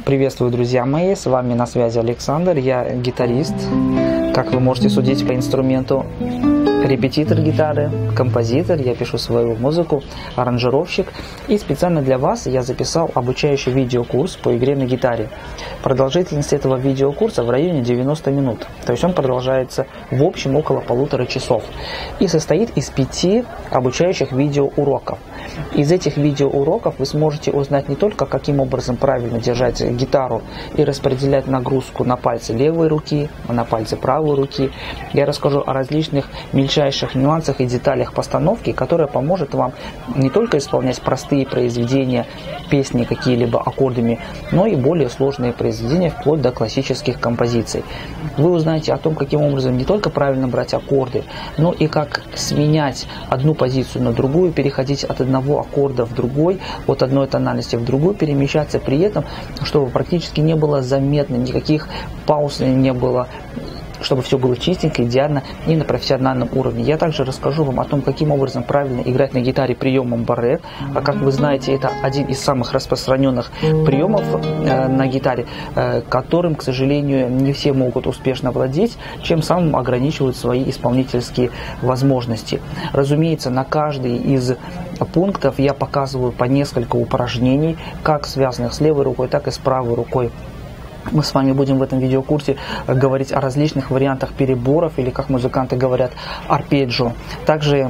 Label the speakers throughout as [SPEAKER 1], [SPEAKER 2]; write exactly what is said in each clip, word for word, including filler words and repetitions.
[SPEAKER 1] Приветствую, друзья мои, с вами на связи Александр, я гитарист, как вы можете судить по инструменту, репетитор гитары, композитор, я пишу свою музыку, аранжировщик, и специально для вас я записал обучающий видеокурс по игре на гитаре. Продолжительность этого видеокурса в районе девяноста минут, то есть он продолжается в общем около полутора часов и состоит из пяти обучающих видеоуроков. Из этих видеоуроков вы сможете узнать не только, каким образом правильно держать гитару и распределять нагрузку на пальцы левой руки, на пальцы правой руки. Я расскажу о различных мельчайших нюансах и деталях постановки, которая поможет вам не только исполнять простые произведения, песни какие-либо аккордами, но и более сложные произведения, вплоть до классических композиций. Вы узнаете о том, каким образом не только правильно брать аккорды, но и как сменять одну позицию на другую, переходить от одного аккорда в другой, от одной тональности в другую, перемещаться при этом, чтобы практически не было заметно, никаких пауз не было, чтобы все было чистенько, идеально и на профессиональном уровне. Я также расскажу вам о том, каким образом правильно играть на гитаре приемом барре. А как вы знаете, это один из самых распространенных приемов э, на гитаре, э, которым, к сожалению, не все могут успешно владеть, чем самым ограничивают свои исполнительские возможности. Разумеется, на каждый из пунктов я показываю по несколько упражнений, как связанных с левой рукой, так и с правой рукой. Мы с вами будем в этом видеокурсе говорить о различных вариантах переборов, или, как музыканты говорят, арпеджио. Также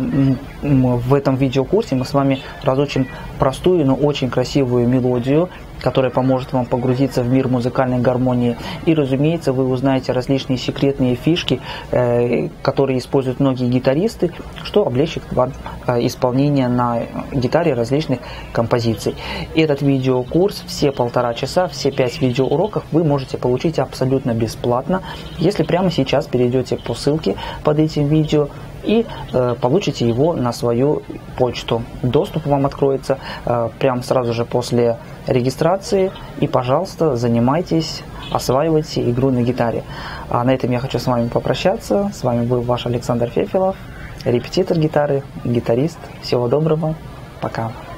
[SPEAKER 1] в этом видеокурсе мы с вами разучим простую, но очень красивую мелодию, которая поможет вам погрузиться в мир музыкальной гармонии. И, разумеется, вы узнаете различные секретные фишки, э, которые используют многие гитаристы, что облегчит вам э, исполнение на гитаре различных композиций. Этот видеокурс, все полтора часа, все пять видеоуроков вы можете получить абсолютно бесплатно, если прямо сейчас перейдете по ссылке под этим видео и э, получите его на свою почту. Доступ вам откроется э, прямо сразу же после регистрации, и, пожалуйста, занимайтесь, осваивайте игру на гитаре. А на этом я хочу с вами попрощаться. С вами был ваш Александр Фефелов, репетитор гитары, гитарист. Всего доброго, пока.